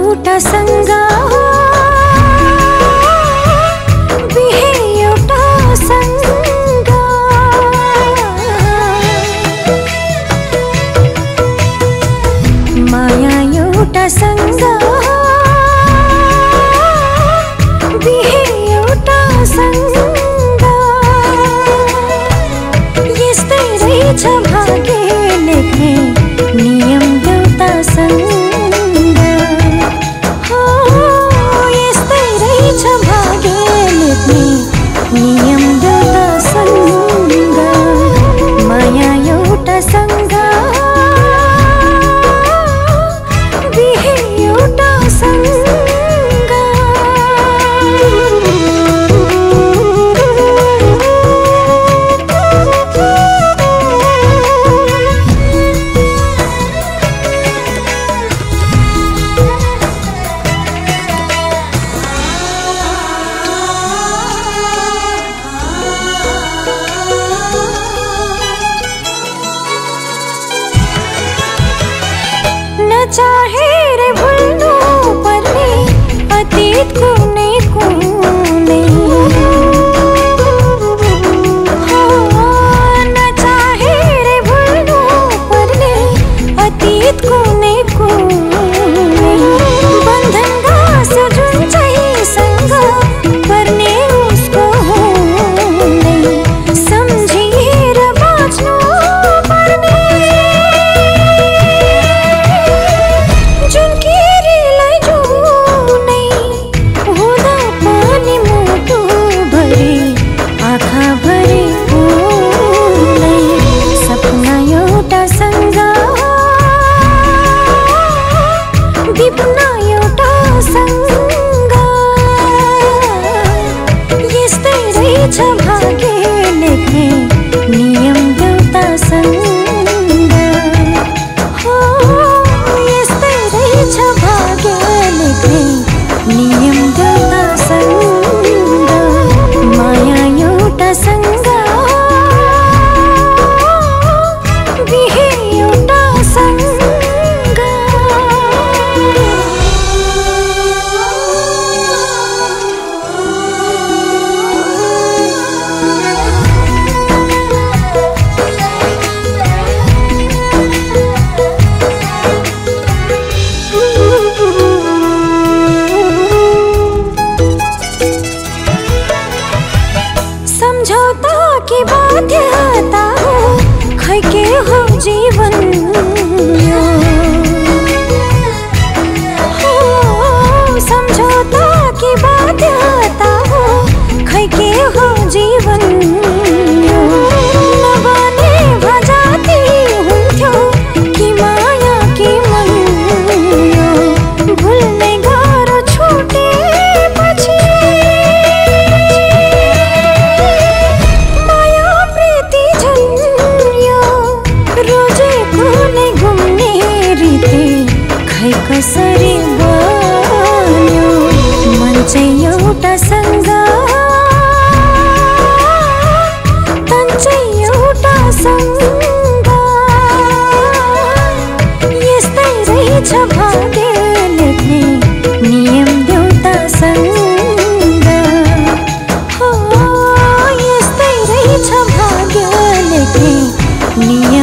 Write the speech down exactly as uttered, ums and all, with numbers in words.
एउटा सँग बिहे एउटा सँग माया एउटा सँग बिहे एउटा सँग यस्तै रहेछ भाग्य लेख्ने नियम देउता सँग हो यस्तै रहेछ भाग्य लेख्ने नियम देउता सँग माया एउटा सँग बिहे एउटा सँग चाहे रे भुल्नु पर्ने अतीत कुनै कुनै हो नचाहे रे भुल्नु पर्ने अतीत कुनै कुनै बन्धन गाँस्यो जुन चाहिँसँग पर्ने उसको हुँदै सम्झिएर बाँच्नु पर्ने दिप्न एउटा सँग यस्तै रहेछ भाग्य लेख्ने नियम देउता सँग हो यस्तै रहेछ भाग्य लेख्ने नियम देउता सँग माया एउटा सँग बिहे एउटा सँग समझौता की बाध्यता हो खै के हो जीवन यो हो समझौता की बाध्यता हो खै के हो जीवन यो नबने भजाती हुन्थ्यो कि माया कि मन यो भुल्ने गाह्रो छुटेपछि खै कसरी बन्यो मन चाहिँ एउटा सँग तन चाहिँ एउटा सँग यस्तै रहेछ भाग्य लेख्ने नियम देउता सँग हो यस्तै रहेछ भाग्य लेख्ने नियम